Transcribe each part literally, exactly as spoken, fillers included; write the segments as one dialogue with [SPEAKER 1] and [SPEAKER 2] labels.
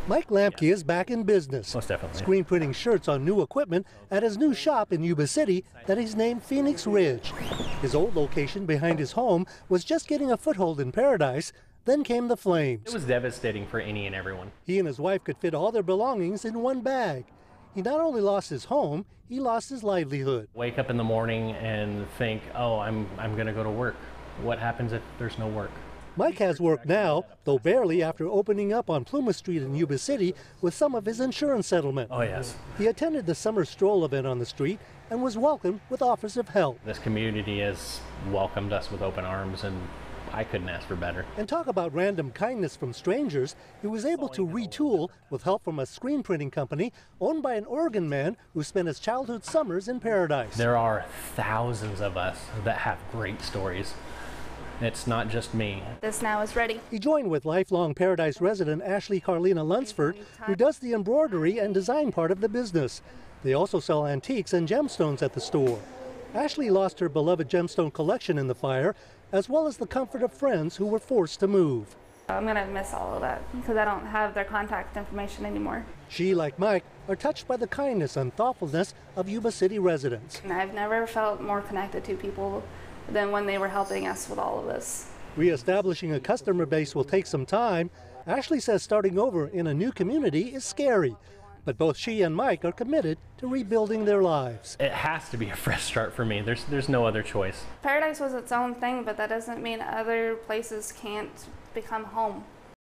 [SPEAKER 1] Mike Lampke is back in business,
[SPEAKER 2] Most definitely.
[SPEAKER 1] screen printing shirts on new equipment at his new shop in Yuba City that he's named Phoenix Ridge. His old location behind his home was just getting a foothold in paradise. Then came the flames.
[SPEAKER 2] It was devastating for any and everyone.
[SPEAKER 1] He and his wife could fit all their belongings in one bag. He not only lost his home, he lost his livelihood.
[SPEAKER 2] Wake up in the morning and think, oh, I'm, I'm going to go to work. What happens if there's no work?
[SPEAKER 1] Mike has work now, though barely, after opening up on Pluma Street in Yuba City with some of his insurance settlement.
[SPEAKER 2] Oh, yes.
[SPEAKER 1] He attended the summer stroll event on the street and was welcomed with offers of help.
[SPEAKER 2] This community has welcomed us with open arms, and I couldn't ask for better.
[SPEAKER 1] And talk about random kindness from strangers. He was able to retool with help from a screen printing company owned by an Oregon man who spent his childhood summers in paradise.
[SPEAKER 2] There are thousands of us that have great stories. It's not just me.
[SPEAKER 3] This now is ready.
[SPEAKER 1] He joined with lifelong Paradise resident Ashley Carlina Lunsford, who does the embroidery and design part of the business. They also sell antiques and gemstones at the store. Ashley lost her beloved gemstone collection in the fire, as well as the comfort of friends who were forced to move.
[SPEAKER 3] I'm gonna miss all of that because I don't have their contact information anymore.
[SPEAKER 1] She, like Mike, are touched by the kindness and thoughtfulness of Yuba City residents.
[SPEAKER 3] And I've never felt more connected to people than when they were helping us with all of this.
[SPEAKER 1] Reestablishing a customer base will take some time. Ashley says starting over in a new community is scary, but both she and Mike are committed to rebuilding their lives.
[SPEAKER 2] It has to be a fresh start for me. There's, there's no other choice.
[SPEAKER 3] Paradise was its own thing, but that doesn't mean other places can't become home.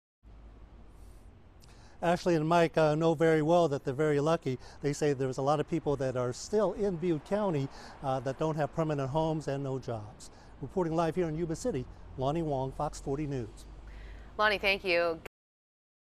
[SPEAKER 1] Ashley and Mike uh, know very well that they're very lucky. They say there's a lot of people that are still in Butte County uh, that don't have permanent homes and no jobs. Reporting live here in Yuba City, Lonnie Wong, Fox forty News.
[SPEAKER 4] Lonnie, thank you.